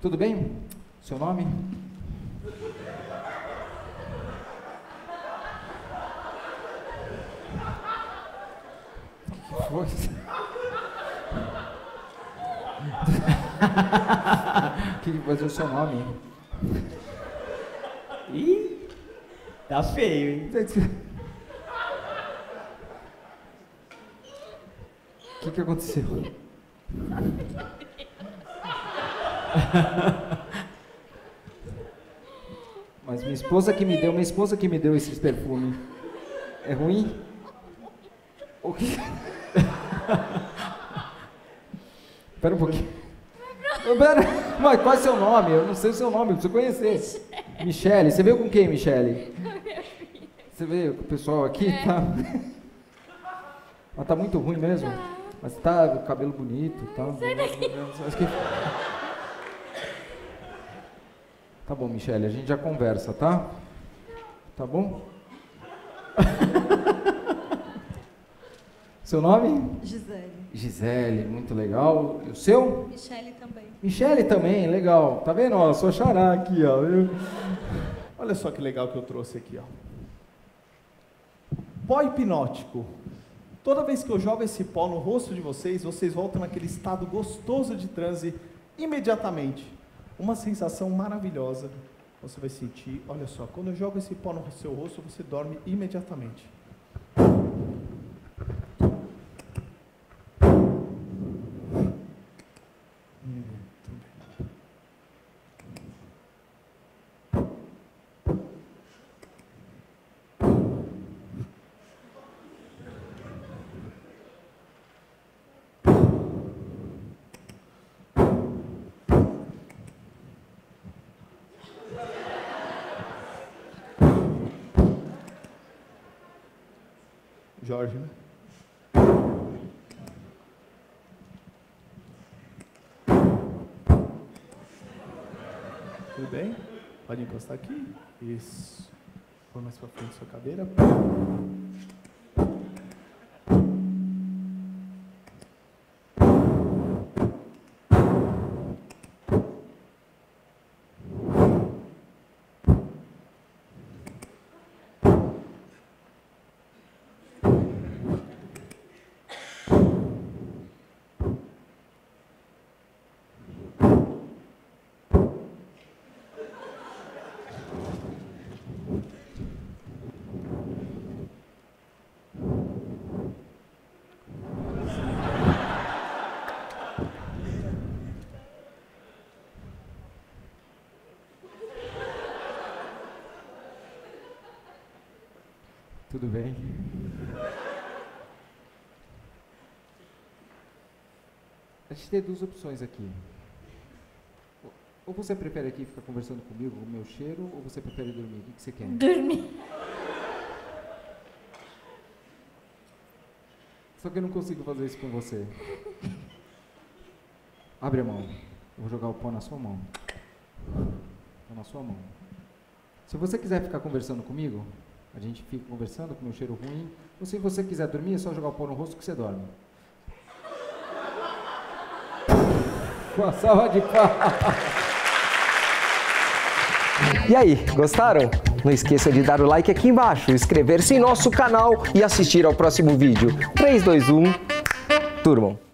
Tudo bem? Seu nome? O que foi? O que foi o seu nome? Ih, tá feio, hein? O que aconteceu? Mas minha esposa que me deu esses perfumes. É ruim? O que? Espera um pouquinho. Pera, mas qual é o seu nome? Eu não sei o seu nome, eu preciso conhecer. Michele. Você veio com quem, Michele? Você veio com o pessoal aqui? É. Tá. Mas tá muito ruim mesmo? Mas tá com o cabelo bonito, tá? Sai daqui. Tá bom, Michele, a gente já conversa, tá? Tá bom? Seu nome? Gisele. Gisele, muito legal. E o seu? Michele também. Michele também, legal. Tá vendo? Ó, sua xará aqui, ó. Olha só que legal que eu trouxe aqui, ó. Pó hipnótico. Toda vez que eu jogo esse pó no rosto de vocês, vocês voltam naquele estado gostoso de transe imediatamente. Uma sensação maravilhosa. Você vai sentir, olha só, quando eu jogo esse pó no seu rosto, você dorme imediatamente. Jorge, né? Tudo bem? Pode encostar aqui. Isso. Põe mais pra frente sua cadeira. Tudo bem? A gente tem duas opções aqui. Ou você prefere aqui ficar conversando comigo, com o meu cheiro, ou você prefere dormir? O que você quer? Dormir. Só que eu não consigo fazer isso com você. Abre a mão. Eu vou jogar o pó na sua mão. Tá na sua mão. Se você quiser ficar conversando comigo, a gente fica conversando com o meu cheiro ruim. Ou se você quiser dormir, é só jogar o pó no rosto que você dorme. Com a salva de palmas. E aí, gostaram? Não esqueça de dar o like aqui embaixo, inscrever-se em nosso canal e assistir ao próximo vídeo. 3, 2, 1, turmam!